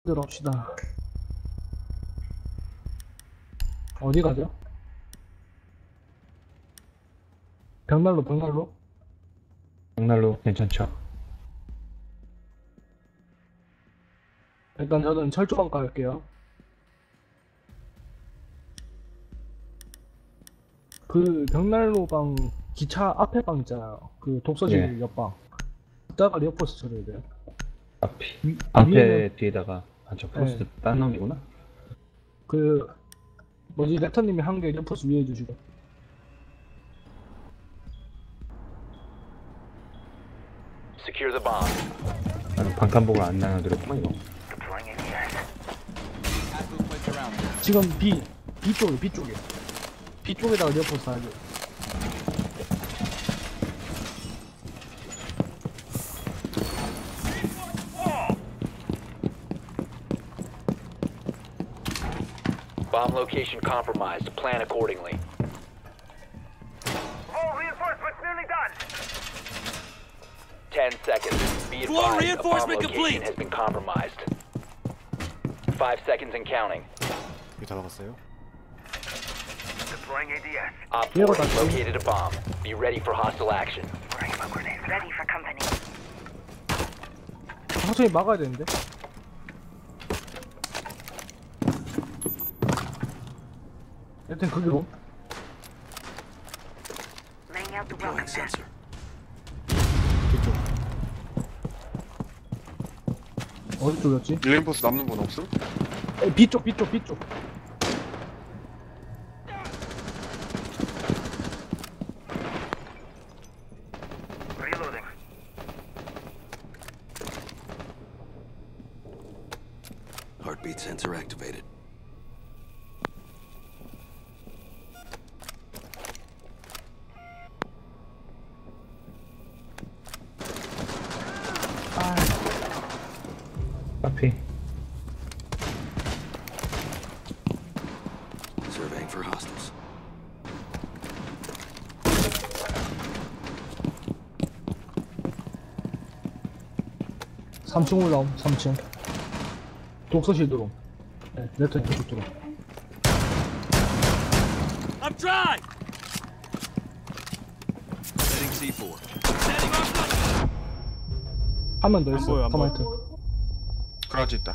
들어옵시다. 어디 가죠? 벽난로. 장난로 괜찮죠? 일단 저는 철조망 깔게요. 그 벽난로 방 기차 앞에 방 있잖아요. 그 독서실 예. 옆방. 이따가 리어포스 처리해야 돼요. 앞에 뒤에다가 저 네. 포스트 딴 놈이구나. 그 뭐지 랩터님이 한 개 리어포스 위에 해주시고. Secure the bomb. 나는 방탄복을 안 나눠드렸구만 이거. 지금 B 쪽에다가 리어포스 하죠. Bomb location compromised. Plan accordingly. All reinforcements nearly done. 10 seconds. Be Floor advised, a bomb reinforcement location complete. has been compromised. 5 seconds and counting. 이거 다 박았어요? Deploying ADS. Op Yeah, 4 what has the- located a bomb. Be ready for hostile action. Ready for company. 천천히 막아야 되는데. 일단 거기로. Laying out the welcome mat. 뒤쪽. 어디 쪽이었지? 릴레인포스 남는 건 없음? B쪽. Reloading. Heartbeat sensor activated. 앞에 Surveying for hostiles. 삼 3층 올라옴. 3층. 독서실 들어옴. 네, 랩터님 그쪽 들어옴. I'm dry. Setting C4. Setting off. 한 명 더 있어. 보여, 안 보여. 터마이트. 그라지 있다.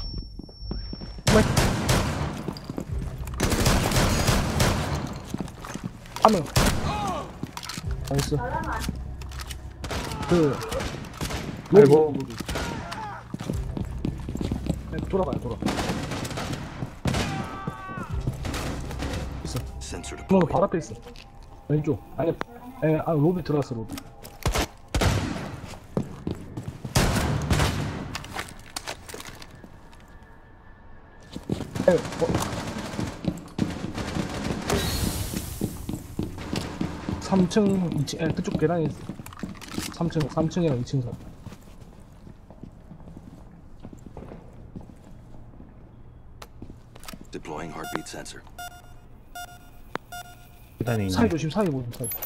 한 명. 나이스. 그 아이고. 로비. 네, 돌아가요. 있어. Sensor 그거 deployed. 바로 앞에 있어. 왼쪽. 아니, 로비 들어갔어, 로비. 에, 3층, 2층, 그쪽 계단에 있어. 3층이랑 2층 사. Deploying heartbeat sensor. 계단에 있네. 사이 조심, 사이 보심, 사이.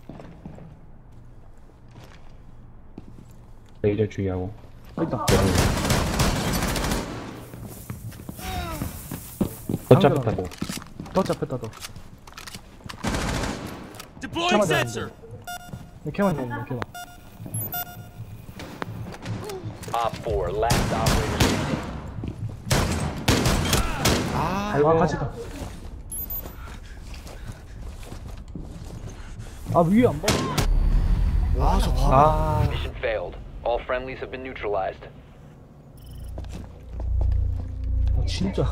레이저 주의하고. 있다. 더 잡았다고. 더 잡혔다, 더. Deploying Come on, sensor. 걔만 잡는 걔만. Op 4, last operator standing. 같이 가. 위에 안 봐? Mission failed. All friendlies have been neutralized. 진짜.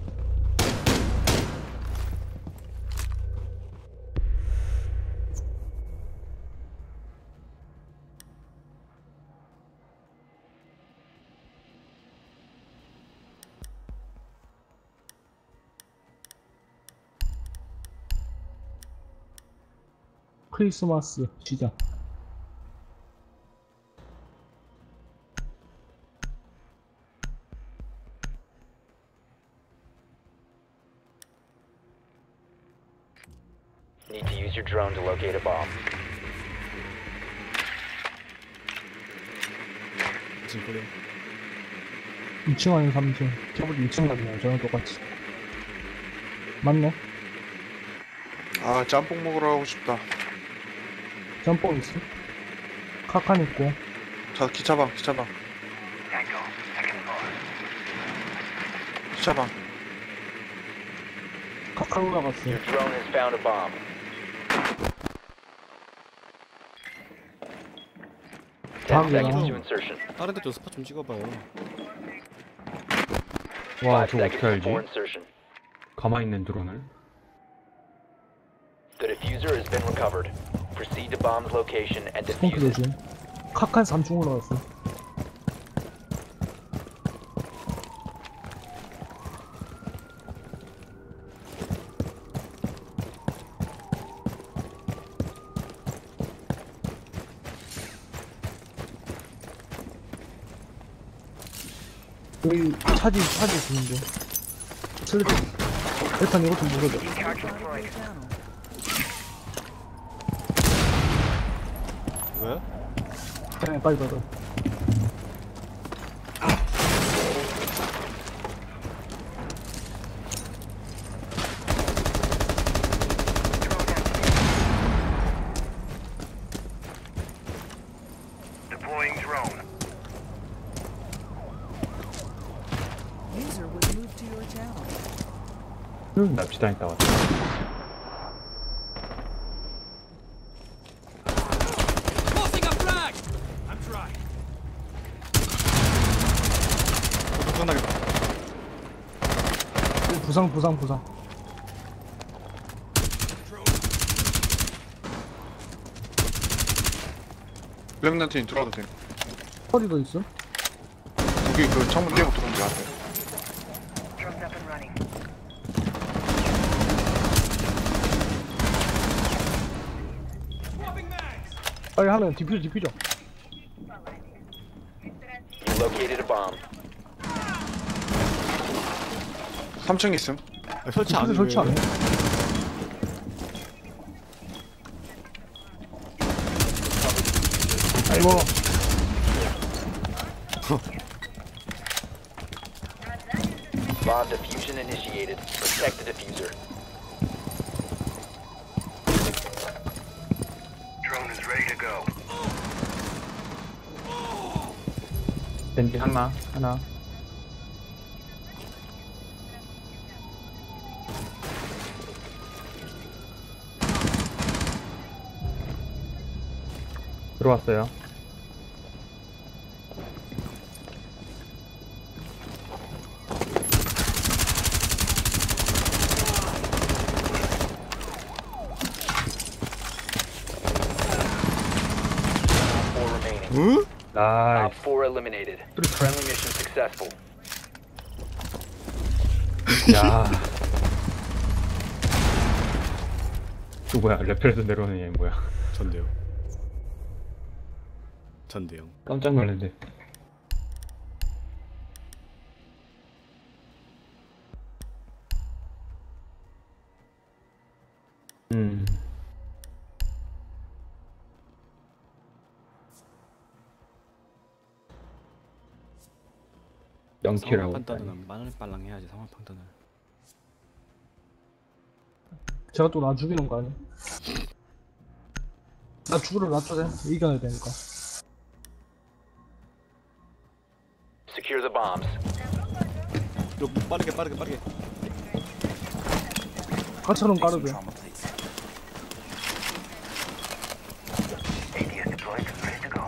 크리스마스 시작. Need to use your drone to locate a bomb. 지금 2층 아니면 3층. 저번에 2층 가잖아요. 저랑 똑같이. 맞네. 아 짬뽕 먹으러 가고 싶다. 점퍼 있어. 카칸 있고. 자 기차방 기차방 기차방. 카칸 올라갔어. Your drone has found a bomb. 다음 10 seconds to 이랑 insertion. 다른 데도 스팟 좀 찍어봐요. 와 5 저거 어떻게 seconds 알지? before insertion. 가만히 있는 드론을. The diffuser has been recovered. Proceed to bomb's location and 스폰크 defuse it. 조심. 카칸 3층 올라갔어. 여기 차지 있는데. 슬리퍼. 일단 이것 좀 먹어줘. 뭐야? 그냥 빨리 받아. Deploying drone. User was moved to your channel. 납치당했다 왔다. Tossing a flag! I'm trying. 걱정나겠다. 부상. 블랙란틴 들어와도 돼. 허리도 있어? 여기 그 창문 떼고 들어오는 거 같아. Drones up and running. 빨리 하면 디퓨저. You located a bomb. 3층 있음. 아, 설치 안 해. 디퓨저 설치 안 해? 아이고. Bomb diffusion initiated. Protect the diffuser. Drone is ready to go. 밴디 하나. 들어왔어요. Four remaining. 응? Op 나이스. 4 eliminated. Friendly mission successful. 야. 또 뭐야? 레펠에서 내려오는 얘 뭐야? 전대요. 전대요. 깜짝 놀랐네. 음. 0킬하고. 상황 판단은 빨랑 해야지. 상황 판단을. 제가 또 나 죽이는 거 아니야? 나 죽으러 놔줘야 돼. 이겨야 되니까. Secure the bombs. 이거 빠르게. 가처럼 깔아줘. ADS deployed and ready to go.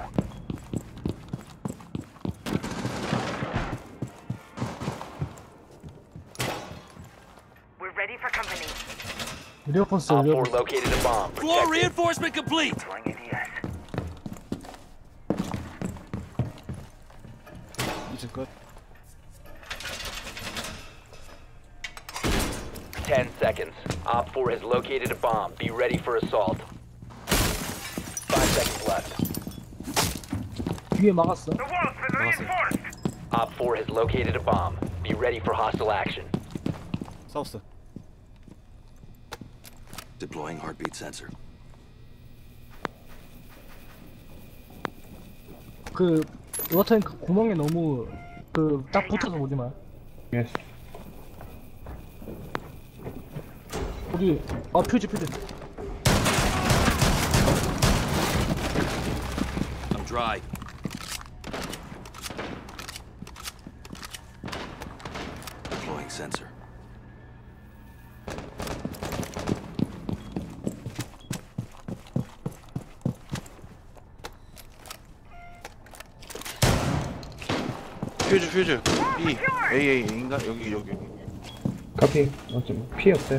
We're ready for company. 리어포스 Op 4 located a bomb. Floor Protect it. reinforcement complete! Deploying ADS. 이제 끝. 10 seconds. Op 4 has located a bomb. Be ready for assault. 5 seconds left. 뒤에 막았어. The wall's been reinforced! Op 4 has located a bomb. Be ready for hostile action. 사우스. Deploying heartbeat sensor. 그 워터탱크 구멍에 너무 그 딱 붙어서 보지 마. 예스. 우리 퓨즈. I'm dry. Deploying sensor. 퓨즈 B A인가? 여기 카피. 좀 피해 없어요.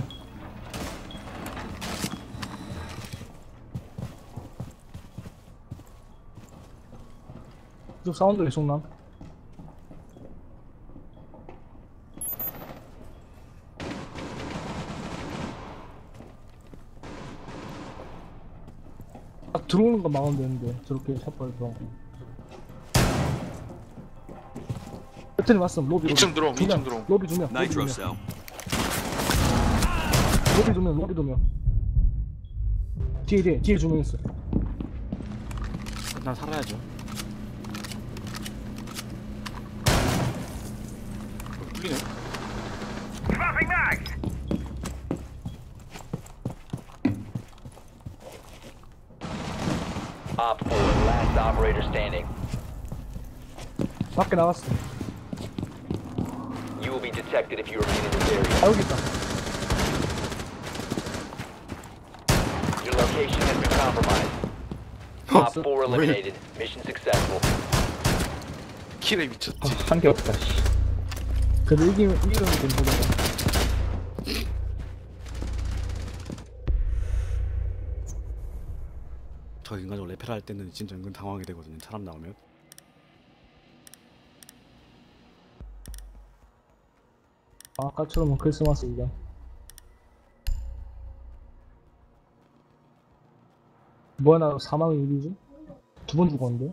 저 사운드 계속 나. 딱 들어오는 거 막으면 되는데 저렇게 샷발 들어. 배터리 맞음 로비. 2층 들어옴, 두 명. 2층 들어옴. 로비 2명. Nitro cell. 로비 2명. 뒤에 2명 있어. 난 살아야죠. 뚫리네. Op 4, last operator standing. 밖에 나갔어. You will be detected if you remain in this area. 아 여기 있다. Your location has been compromised. Op 4 eliminated. Mission successful. 킬에 미쳤지. 한 개 없다. 씨. 그래도 이기면 좀 보자. 저 인간적으로 레펠 할 때는 진짜 은근 당황하게 되거든요. 사람 나오면. 아까처럼 크리스마스이다. 뭐야 나 사망 일이지? 2번 죽었는데?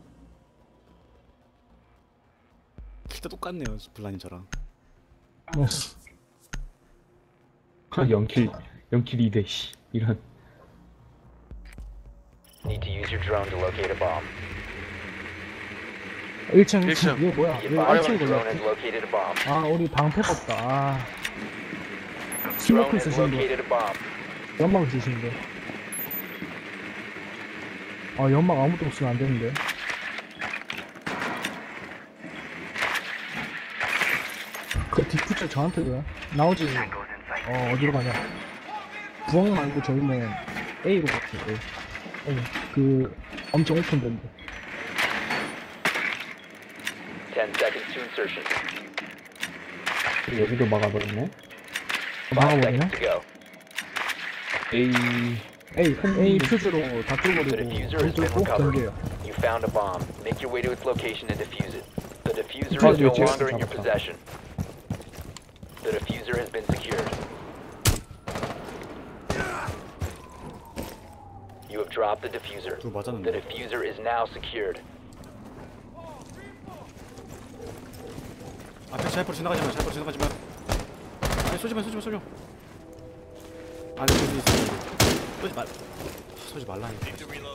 진짜 똑같네요. 블라님 저랑. 네. 0킬 2대 씨. 이런. Need to use your drone to locate a bomb. 1층 일층. 이게 뭐야? Be 이거 advised 1층 your drone has 걸렸지? located a bomb. 아 우리 방패가 없다. 아 Drone 스모크 has 쓰시는 분 located a bomb. 연막 쓰시는데 아 연막 아무도 없으면 안 되는데. 그 디퓨저 저한테 왜? 나오지. 어디로 가냐? 부엌 말고 저희는 A로 갈게요. A. 그 엄청 오픈된데. 10 seconds to insertion. 여기도 막아버렸네. 5 막아버리네. seconds to go. A 퓨즈로 다 The 뚫어버리고 diffuser 불 has been 뚫고 recovered. 던져요. You found a bomb. Make your way to its location and defuse it. The diffuser Oh, is no dude, longer in your yes, possession. The diffuser has been secured. You have dropped the diffuser. 그거 맞았는데. The diffuser is now secured. 앞에 샤이퍼로 지나가지 마. 아니 쏘지 마. 아니 저기 있어. 쏘지 말라니까.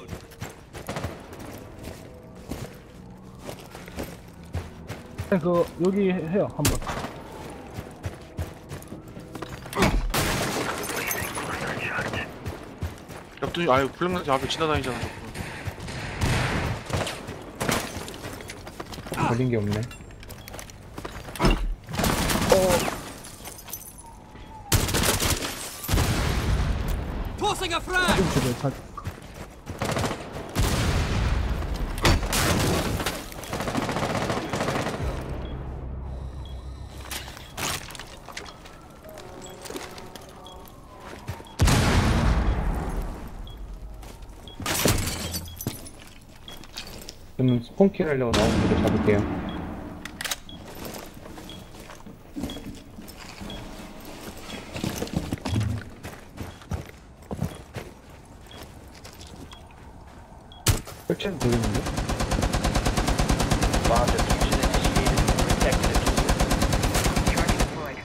그 여기 해요 한번. 옆도 아유 블랙라이트 앞에 지나다니잖아. 걸린 게 없네. Tossing a frag! 퓨즈를 다 그러면 스폰킬 하려고 나오는 거 잡을게요. 설치는 되겠는데? Bomb diffusion initiated. Protect the diffuser. Charge deployed.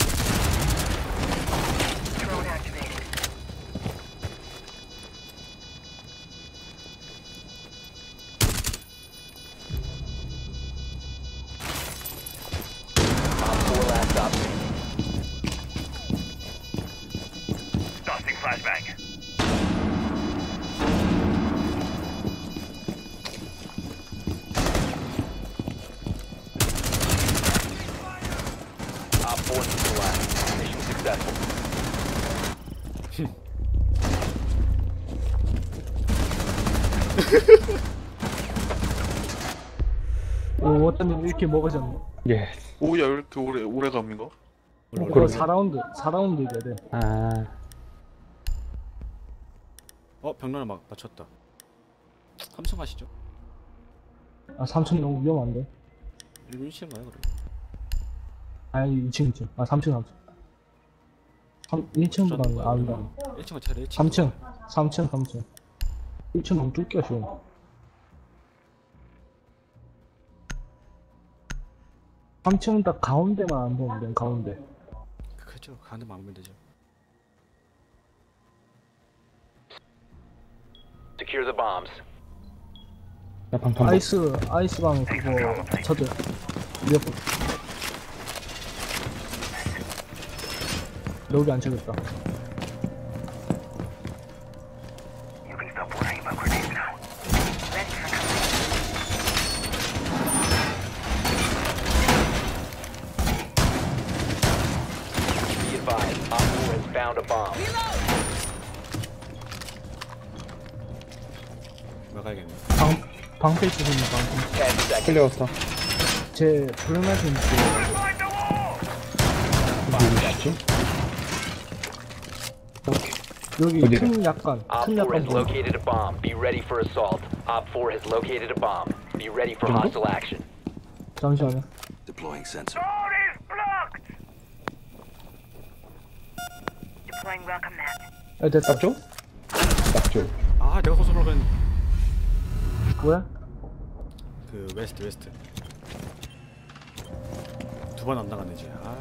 Drone activated. Op Tossing flashbang. Op 4 neutralized. Mission successful. 오, 어떤 일 이렇게 먹으셨네. 예. 오야 왜 이렇게 오래 감인 거? 그거 4라운드 이겨야 돼. 아. 벽난을 막 맞췄다. 삼성 가시죠. 아, 3층 너무 위험한데. 1층 가요 그럼. 아니, 2층. 아, 3층. 1층보다는 안 가. 1층은 차라리 1층. 3층. 1층 너무 뚫기가 쉬워. 3층은 딱 가운데만 안 보면 돼, 가운데. 그렇죠. 가는데 막으면 되죠. Secure the bombs. 나 방탄. 아이스방 그거 쳐줘. 위협. 여기 안 쳐졌다. You can stop worrying about grenades now. Ready for company. Be advised, Op 4 has found a bomb. 막아야겠네. 방패 주시는 방패. 10 seconds. 끌려왔어. 제 불만심 누구시지? 여기 어디로? 틈 약간 Op 틈 4 약간 has 보여. located a bomb. Be ready for assault. Op 4 has located a bomb. Be ready for 정도? hostile action. 잠시만요. Deploying sensor. Door is blocked. Deploying welcome mat. 아, 됐어. 앞쪽? 앞쪽. 아 내가 소설로 간 뭐야? 그 웨스트. 두 번 안 나가네 이제. 아.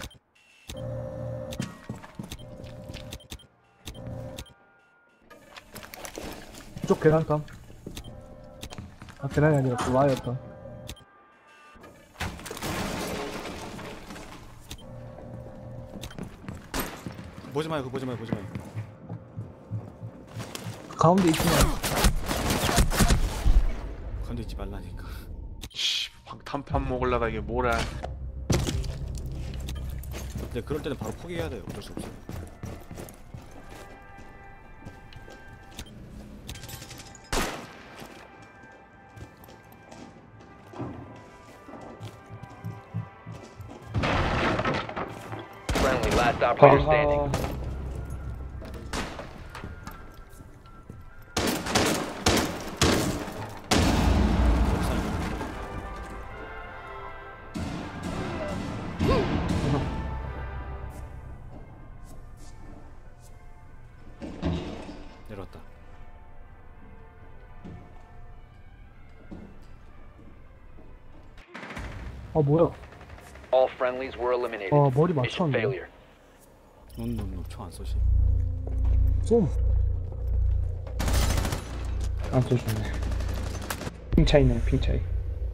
이쪽 계란감. 아, 계란이 아니라 그 와이였다. 보지 마요. 가운데 있지만 건드 있지 말라니까. 씨 방탄판 먹으려다 이게 뭐라. 근데 그럴 때는 바로 포기해야 돼요. 어쩔 수 없어. Friendly, last operator standing. 내려왔다. 아, 뭐야? All friendlies were eliminated. 머리 Mission 맞췄네. failure. 노노노 총안 쏘시. 쏨. 안 써주네. 핑 차이네, 핑 차이.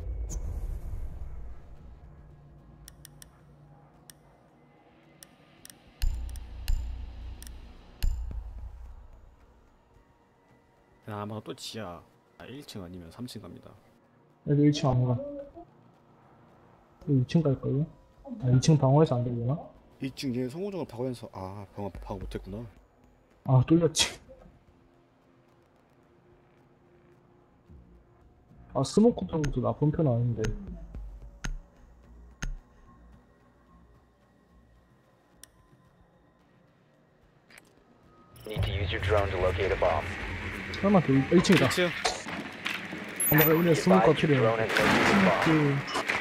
아마 또 지하 1층 아니면 3층 갑니다. 여기 1층 안 가. 여기 2층 갈걸요? 아, 2층 방어해서 안 되려나? 2층에 송호정을 박으면서 방어 못했구나. 아, 뚫렸지. 아, 스모크 정도 나쁜 편 아닌데. Need to use your drone to locate a bomb. 설마 그 1층이다. 1층. 나 오늘 Be 스모크가 advised, your drone 필요해. has located a bomb.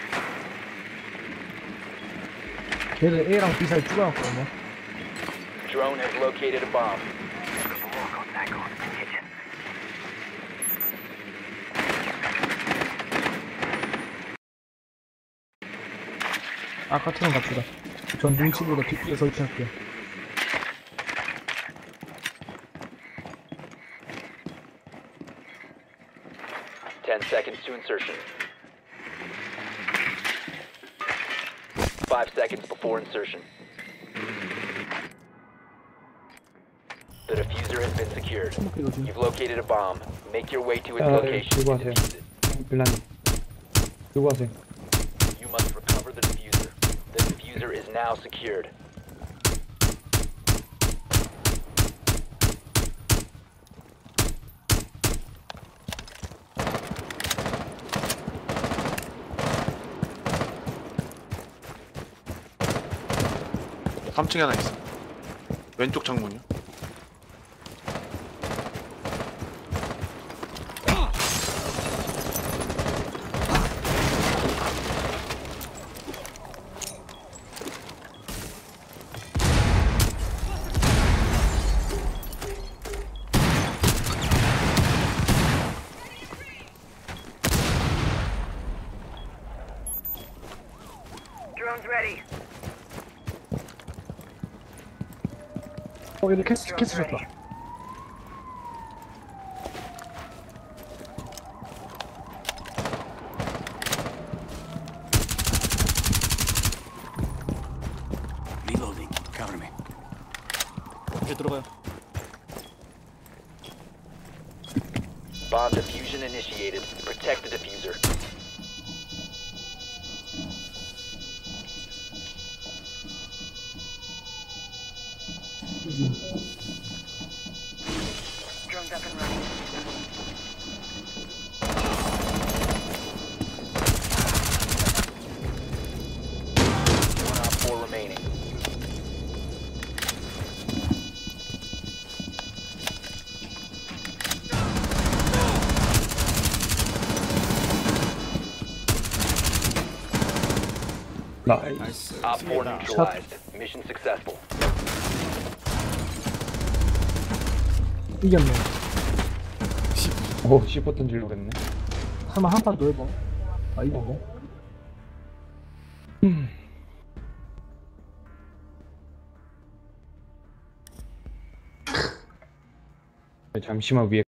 걔를 A랑 B 사이 줄여놨거든요. Drone has located a bomb. 아까처럼 갑시다. 전 눈치보다 뒷뒤에 설치할게요. 5 seconds before insertion. The diffuser has been secured. 이거지. You've located a bomb. Make your way to its 아, location 들고 and 하세요. defuse it. 빌라님. 들고 하세요. You must recover the diffuser. The diffuser is now secured. 삼층에 하나 있어. 왼쪽 창문이요. Drone's ready. 얘네 캐스 줬다. Reloading. Cover me. 이제 들어가요. Bomb diffusion initiated. Protect the diffuser. Drone's up and running. One op 4 remaining. 나이스. Op 4 승리다. neutralized. Mission successful. 이겼네. 오, 씹어 던지려고 했네. 설마 한 판 더 해봐. 아, 이겼네. 잠시만 위에